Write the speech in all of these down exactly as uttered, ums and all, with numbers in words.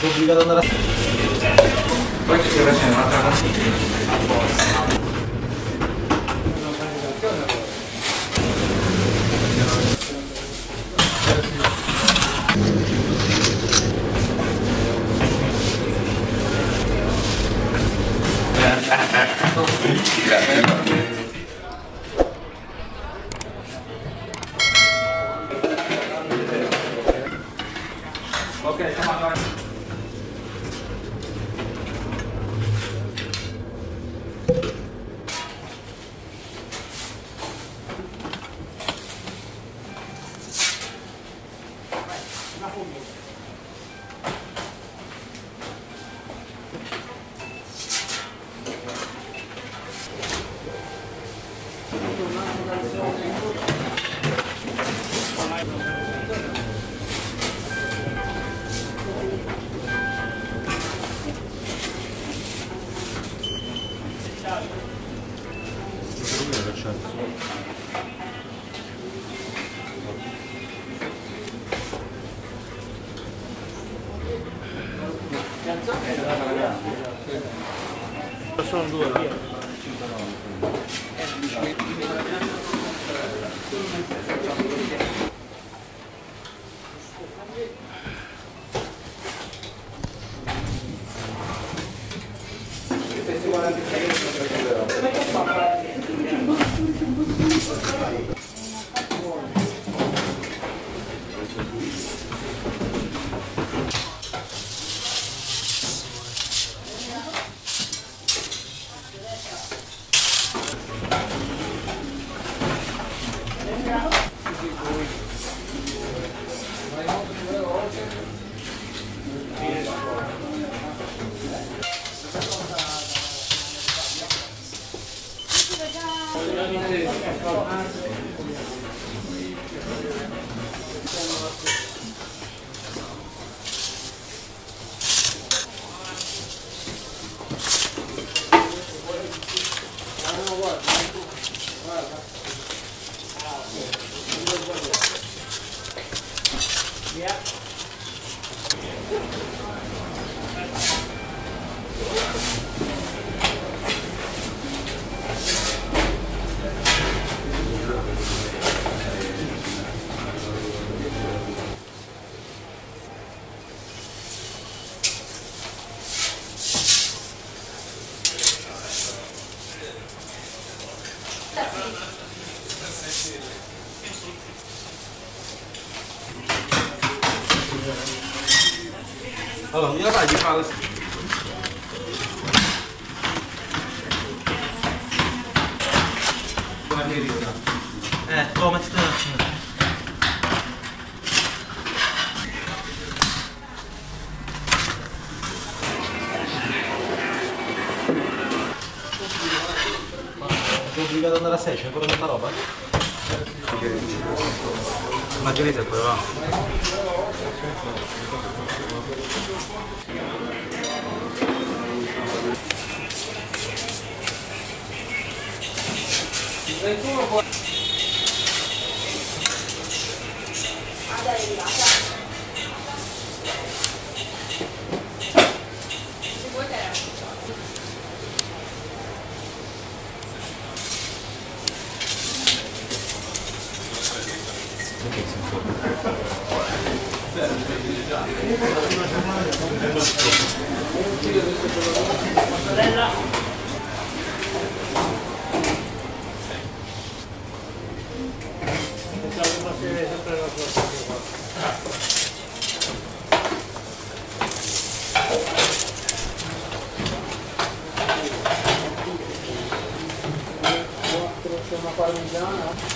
obbligato ad andare a... Poi ci si facendo un'altra cosa. Ok, stiamo andando. Sono due via. Allora, mi la fai di fare? Eh, come ti piace? Sono obbligato ad andare a sei, c'è ancora tanta roba? Ma che vedete quello là? Una parmigiana.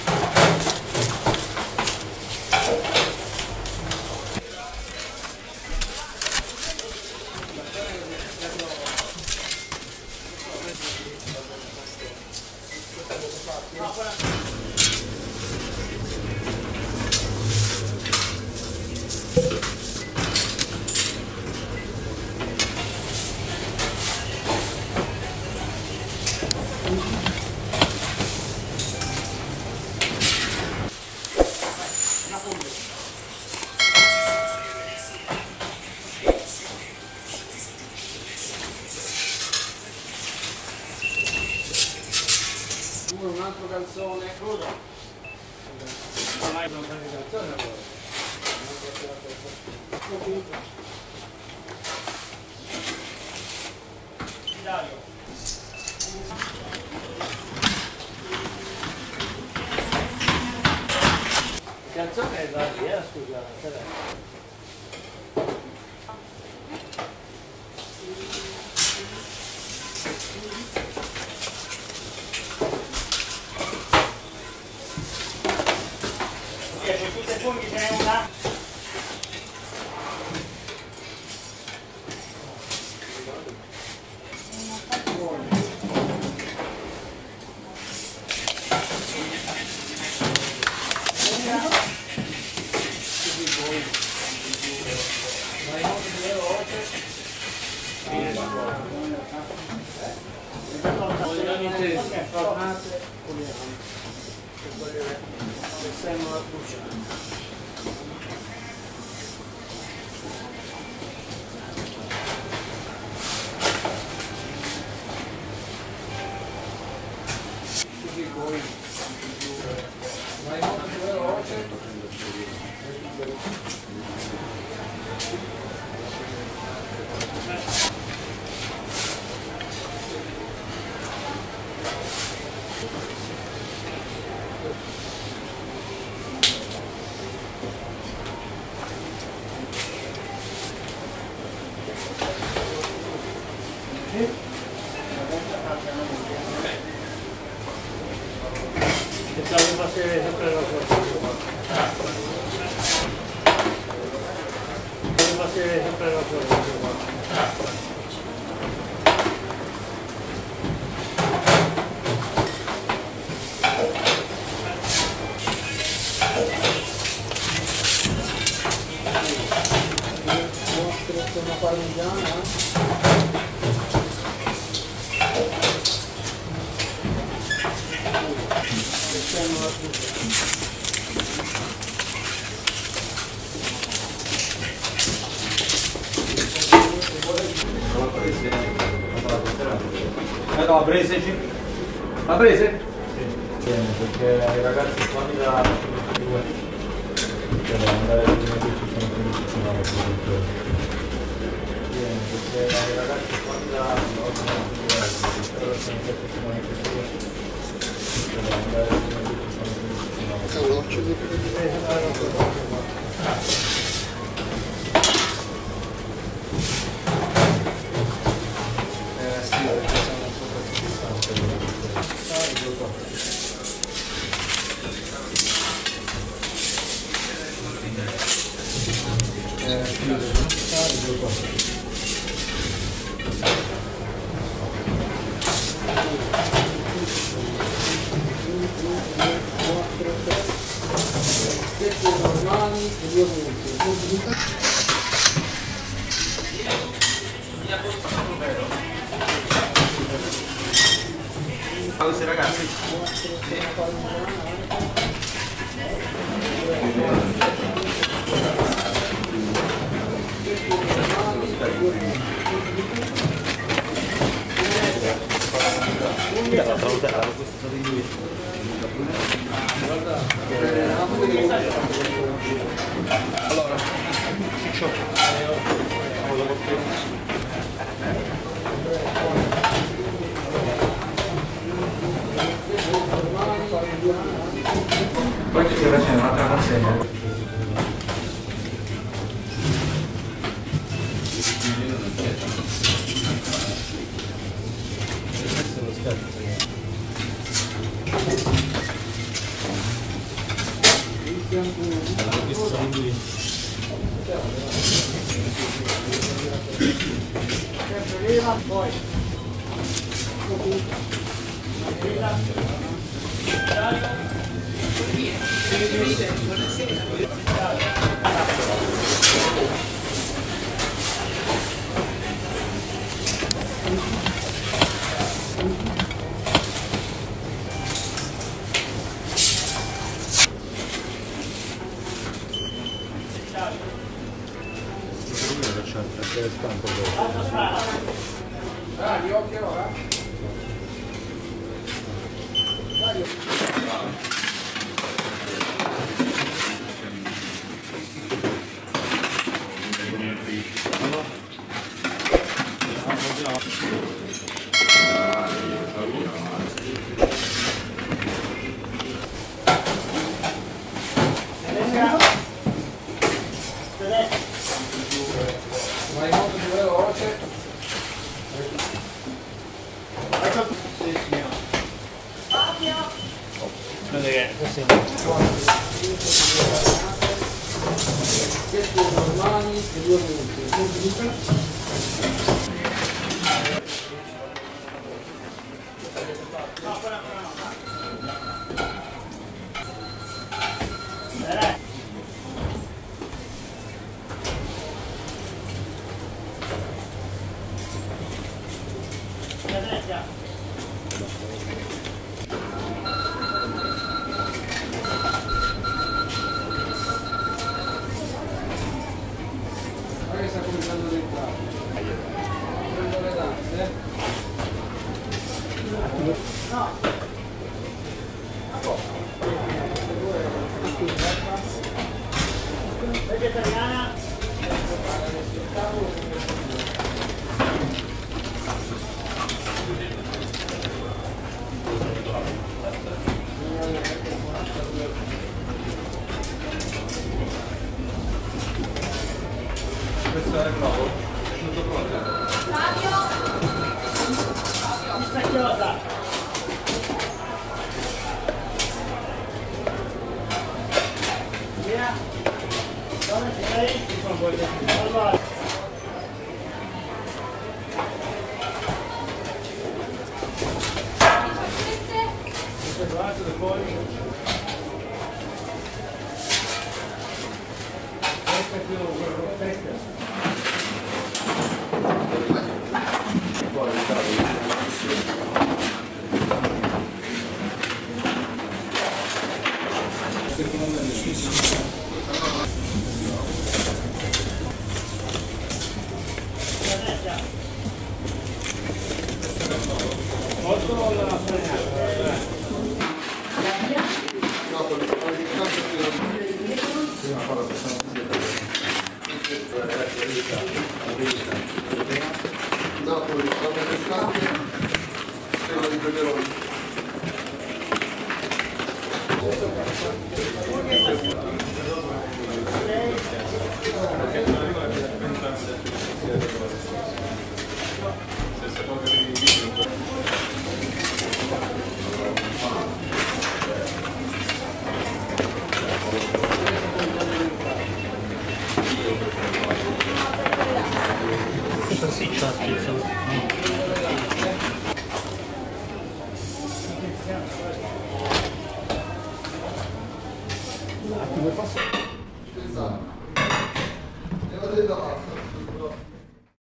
altro calzone crudo. Non hai un calzone allora. Dario. Il calzone è da lì, eh, scusa. Se tu sei fuori ce n'è una. Formate, puliamo. Per togliere il seno da bruciare. Così poi vai molto veloce. Devo passare sempre la sorte. Devo passare sempre la sorte. Una parmigiana. Eh no, preseci. La prese? Sì. Bene, perché i ragazzi qua mi da due. Cioè devo andare a vedere che ci sono quelli che sono la Bene, perché i ragazzi qua mi da due. Però sono sempre sicuramente due. Cioè devo andare a vedere che ci sono quelli che sono la Cavolo, c'è di normali e due punti. Ciao questi ragazzi. La salutare, questo di lui. Allora, ciccio. Poi ci si facendo un'altra consegna. Sempre viva, poi. Ah, gli occhi ora? Dai, Vai molto più veloce. Ecco. Sì, signor. Aspetta che questo è Questi normali e due minuti. no, quella no, dai. Guarda che sta cominciando ad entrare. Prendo le tasse. No. Vegetariana? Questo è nuovo, tutto pronto. Questa chiosa. Via. Dove sei? Ci sono poi dentro. Allora. Guardate da fuori. Questa è più perfetta. Molto la sognata. Napoli, quattro pescate, crema di peperoni. Salsiccia spezzato. Come posso?